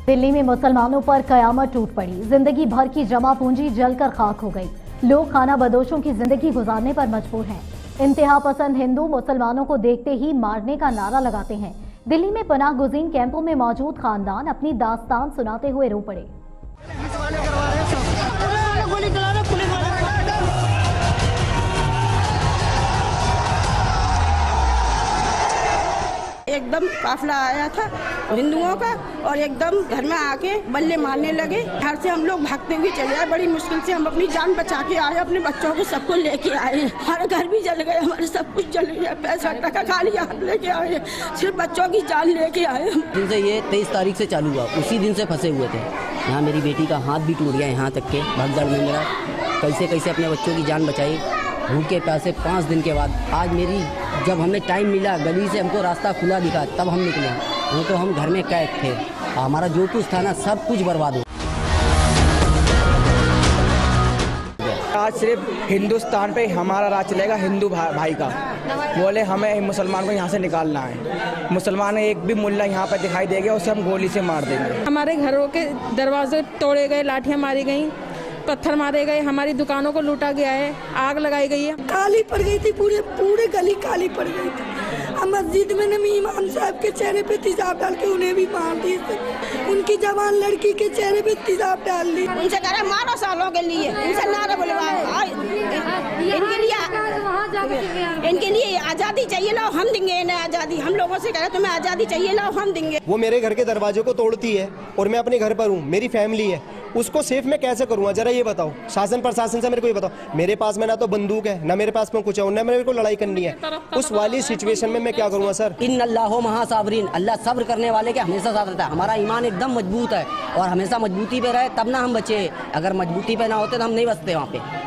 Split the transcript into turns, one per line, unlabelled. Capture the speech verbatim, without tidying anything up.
दिल्ली में मुसलमानों पर कयामत टूट पड़ी। जिंदगी भर की जमा पूंजी जलकर खाक हो गई। लोग खाना बदोशों की जिंदगी गुजारने पर मजबूर हैं। इंतहा पसंद हिंदू मुसलमानों को देखते ही मारने का नारा लगाते हैं। दिल्ली में पनाह गुज़ीन कैंपों में मौजूद खानदान अपनी दास्तान सुनाते हुए रो पड़े।
एकदम काफिला आया था हिंदुओं का और एकदम घर में आके बल्ले मारने लगे। घर से हम लोग भागते हुए चले आए। बड़ी मुश्किल से हम अपनी जान बचा के आए, अपने बच्चों को सबको लेके आए। हमारा घर भी जल गए, हमारे सब कुछ जल गया। पैसा टका खाली हाथ लेके आए, सिर्फ बच्चों की जान लेके आए।
दिन से ये तेईस तारीख से चालू हुआ, उसी दिन से फंसे हुए थे। यहाँ मेरी बेटी का हाथ भी टूट गया, यहाँ तक के भगदड़ में मेरा कैसे कैसे अपने बच्चों की जान बचाई। भूखे प्यासे पाँच दिन के बाद आज मेरी जब हमें टाइम मिला, गली से हमको रास्ता खुला दिखा, तब हम निकले। नहीं तो हम घर में कैद थे। हमारा जो कुछ था ना, सब कुछ बर्बाद हो।
आज सिर्फ हिंदुस्तान पे हमारा राज चलेगा, हिंदू भा, भाई का। बोले हमें मुसलमान को यहाँ से निकालना है। मुसलमान एक भी मुल्ला यहाँ पे दिखाई देगा, उसे हम गोली से मार देंगे।
हमारे घरों के दरवाजे तोड़े गए, लाठियाँ मारी गई, पत्थर मारे गए, हमारी दुकानों को लूटा गया है, आग लगाई गई है।
काली पड़ गई थी, पूरे पूरे गली काली पड़ गई थी। हम मस्जिद में नमी इमाम साहब के चेहरे पे तेजाब डाल के उन्हें भी मार दिए थे। उनकी जवान लड़की के चेहरे पे तेजाब डाल दी।
उनसे कह रहे मारो सालों के लिए, उनसे नारा बुलवाओ। इनके लिए इनके लिए आज़ादी चाहिए, लाओ हम देंगे इन्हें आज़ादी। हम लोगों से कह रहे तुम्हें आज़ादी चाहिए, लाओ हम देंगे।
वो मेरे घर के दरवाजे को तोड़ती है और मैं अपने घर पर हूँ, मेरी फैमिली है, उसको सेफ मैं कैसे करूँगा? जरा ये बताओ, शासन प्रशासन से मेरे को ये बताओ। मेरे पास में ना तो बंदूक है, ना मेरे पास में कुछ है, ना मेरे को लड़ाई करनी है। उस वाली सिचुएशन में मैं क्या करूँगा सर?
इन अल्लाह महासाबरीन, अल्लाह सब्र करने वाले के हमेशा साथ रहता है। हमारा ईमान एकदम मजबूत है और हमेशा मजबूती पे रहे तब ना हम बचे। अगर मजबूती पे ना होते तो हम नहीं बचते वहाँ पे।